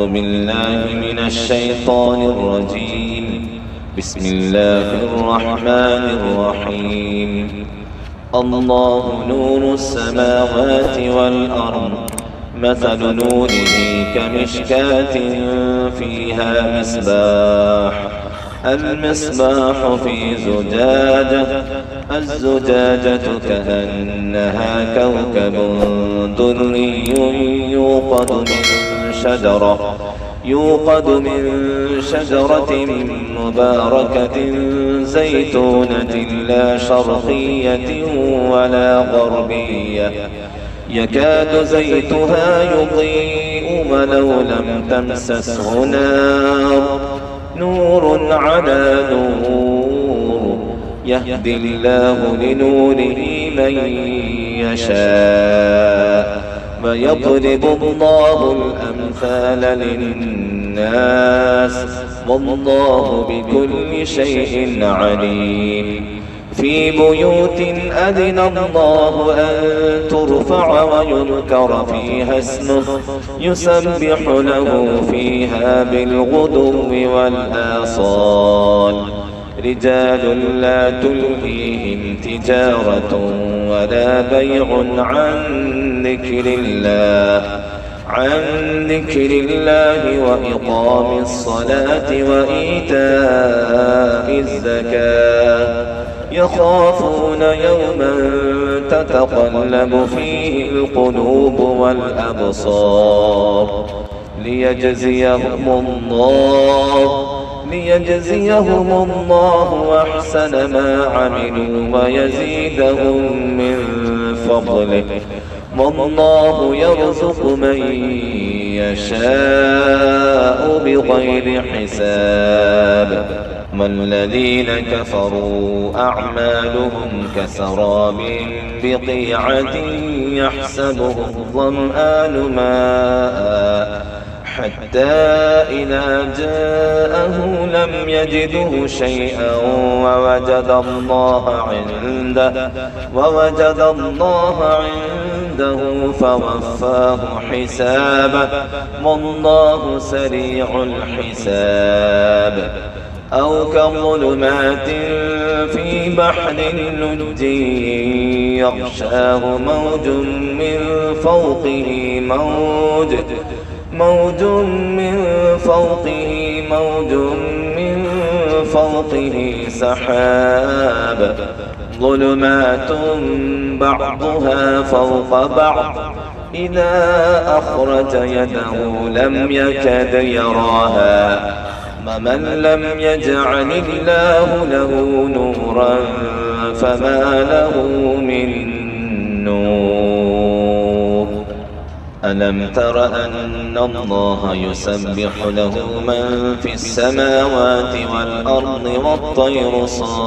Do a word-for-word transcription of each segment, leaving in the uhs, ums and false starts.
أعوذ بالله من الشيطان الرجيم. بسم الله الرحمن الرحيم. الله نور السماوات والأرض، مثل نوره كمشكاة فيها مصباح، المصباح في زجاجة، الزجاجة كأنها كوكب دري يوقد من شجرة يوقد من شجرة مباركة زيتونة لا شرقية ولا غربية، يكاد زيتها يضيء ولو لم تمسسه نار، نور على نور، يهدي الله لنوره من يشاء، ويضرب الله الأمثال للناس، والله بكل شيء عليم. في بيوت أذن الله أن ترفع ويذكر فيها اسمه، يسبح له فيها بالغدو والآصال، رجال لا تلهيهم تجارة ولا بيع عن ذكر الله عن ذكر الله وإقام الصلاة وإيتاء الزكاة، يخافون يوما تتقلب فيه القلوب والأبصار، ليجزيهم الله ليجزيهم الله أحسن ما عملوا ويزيدهم من فضله، والله يرزق من يشاء بغير حساب. والذين كفروا أعمالهم كسراب بقيعة يحسبه الظمآن ماء، حتى إذا جاءه لم يجده شيئا ووجد الله عنده ووجد الله عنده فوفاه حسابه، والله سريع الحساب. أو كظلمات في بحر لج يغشاه موج من فوقه موج موج من فوقه موج من فوقه سحاب، ظلمات بعضها فوق بعض، إذا أخرج يده لم يكد يراها، ومن لم يجعل الله له نورا فما له من نور. ألم تر أن الله يسبح له من في السماوات والأرض والطير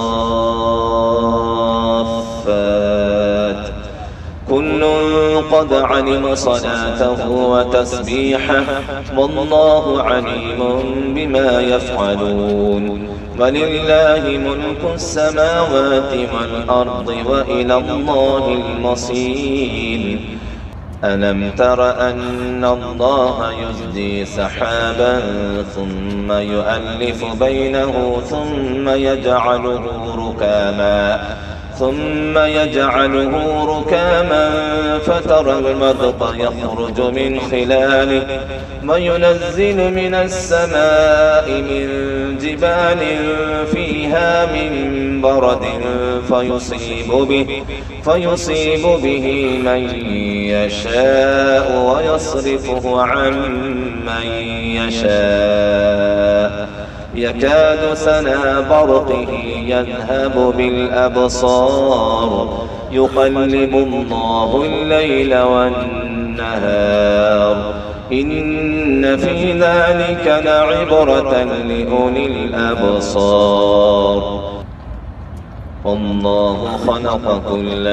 صافات، كل قد علم صلاته وتسبيحه، والله عليم بما يفعلون. ولله ملك السماوات والأرض وإلى الله المصير. ألم تر أن الله يزجي سحابا ثم يؤلف بينه ثم يجعله ركاما ثم يجعله ركاما فترى الودق يخرج من خلاله، وينزل من السماء من جبال فيها من برد فيصيب به, فيصيب به من يشاء ويصرفه عن من يشاء، يكاد سنا برقه يذهب بالأبصار، يقلب الله الليل والنهار، إن في ذلك لعبرة لأولي الأبصار. والله خلق كل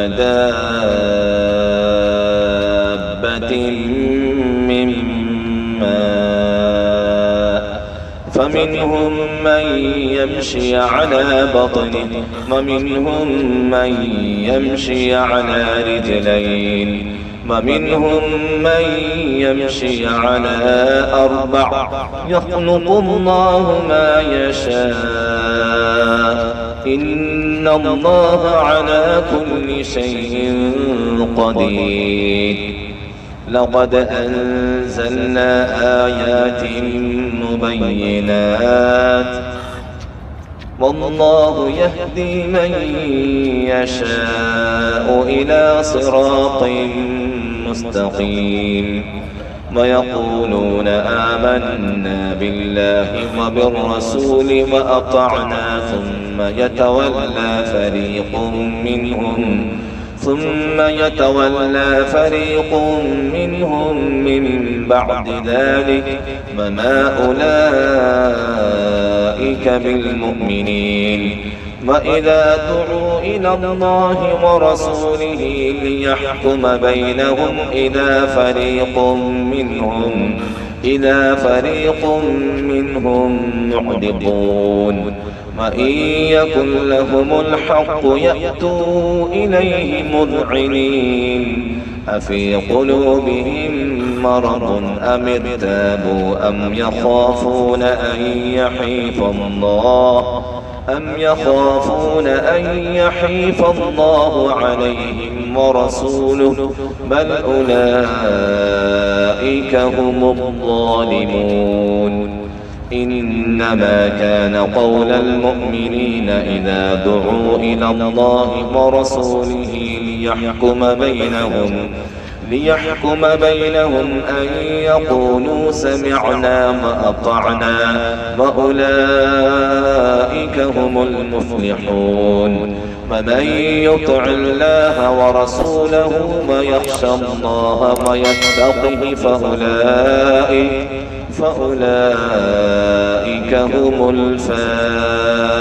دابة من ماء، فمنهم من يمشي على بطنه ومنهم من يمشي على رجلين ومنهم من يمشي على أربع يخلق الله ما يشاء إن الله على كل شيء قدير لقد أنزلنا آيات مبينات والله يهدي من يشاء إلى صراط مستقيم ويقولون آمنا بالله وبالرسول وأطعنا ثم يتولى فريق منهم ثم يتولى فريق منهم من بعد ذلك وما أولئك بالمؤمنين وإذا دعوا إلى الله ورسوله ليحكم بينهم إذا فريق منهم إذا فريق منهم معرضون وإن يكن لهم الحق يأتوا إليه مذعنين أفي قلوبهم مرض أم ارتابوا أم يخافون أن يحيف الله أم يخافون أن يحيف الله عليهم ورسوله بل أولئك هم الظالمون إنما كان قول المؤمنين إذا دعوا إلى الله ورسوله ليحكم بينهم ليحكم بينهم أن يقولوا سمعنا وأطعنا وأولئك هم المفلحون ومن يطع الله ورسوله ويخشى الله ويتقه فأولئك فأولئك هم الفائزون.